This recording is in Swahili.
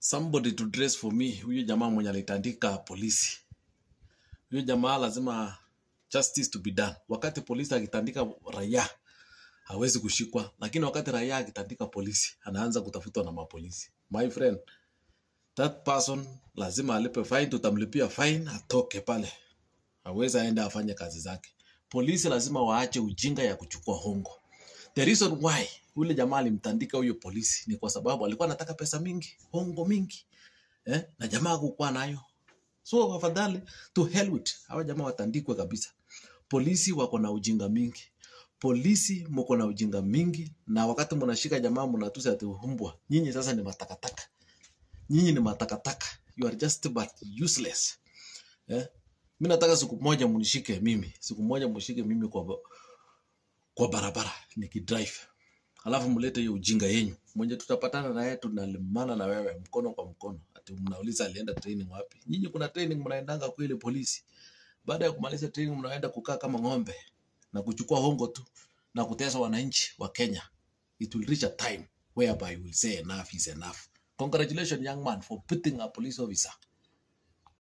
somebody to dress for me. Huyo jamaa mwenye alitandika polisi. Huyo jamaa lazima justice to be done. Wakati polisi akitandika raia hawezi kushikwa, lakini wakati raia akitandika polisi anaanza kutafutwa na mapolisi. My friend, that person lazima alipe fine, tutamlipia fine atoke pale. Hawezi aenda afanye kazi zake. Polisi lazima waache ujinga ya kuchukua hongo. The reason why ule jamaa alimtandika huyo polisi ni kwa sababu alikuwa anataka pesa mingi, hongo mingi. Na jamaa hakukuwa nayo. So afadhali to hell with. Hawa jamaa watandikwe kabisa. Polisi wako na ujinga mingi. Polisi mko na ujinga mingi, na wakati mnashika jamaa mnatusi ati humbwa. Nyinyi sasa ni matakataka. Nyinyi ni matakataka. You are just but useless. Mimi nataka siku moja mnishike mimi. Siku moja mshike mimi kwa barabara nikidrive. Alafu mlete hiyo ujinga yenu. Mmoja tutapatana na yeye tunalimana na wewe mkono kwa mkono. Ati mnauliza alienda training wapi? Nyinyi kuna training mnaendanga kweli polisi. Baada ya kumaliza training mnaenda kukaa kama ng'ombe na kuchukua hongo tu na kutesa wananchi wa Kenya. It will reach a time whereby you will say enough is enough. Congratulations young man for putting a police officer